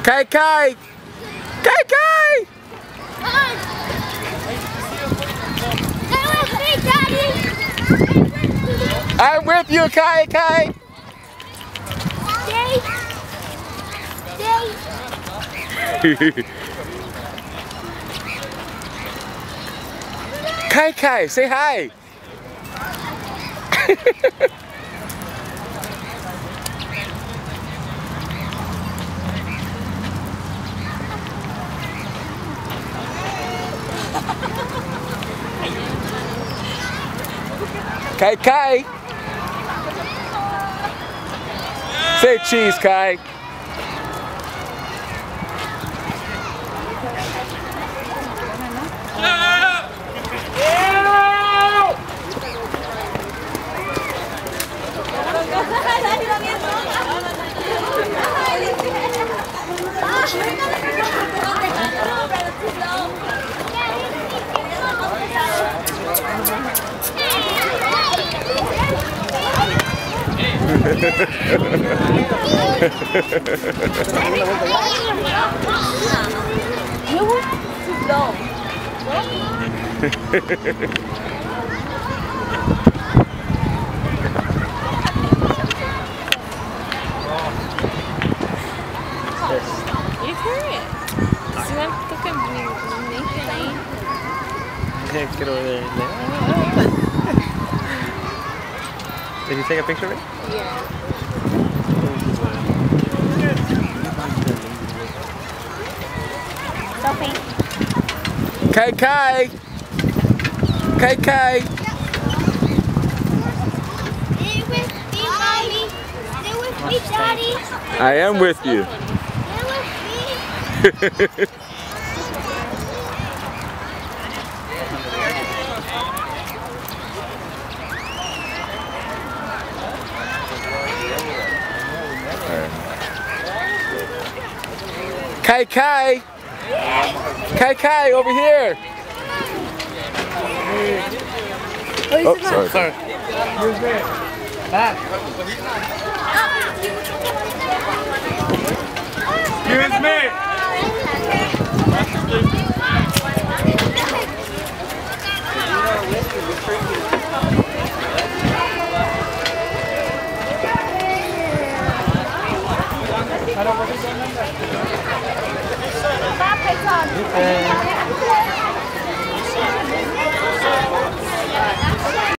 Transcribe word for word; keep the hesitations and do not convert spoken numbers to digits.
Kai Kai! Kai Kai! Stay with me, Daddy! I'm with you, Kai Kai! Stay! Stay! Kai Kai, say hi! Kai Kai! Say cheese, Kai! You hear it? Si van tocan mi Nathan ahí. Quiero ver. Did you take a picture of it? Yeah. Sophie. Kai Kai! Kai Kai! Stay with me, Mommy. Stay with me, Daddy. I am with you. Stay with me. Kai Kai! Kai Kai, over here! Oh, sorry. Sorry. Excuse me! Bye, Peyton.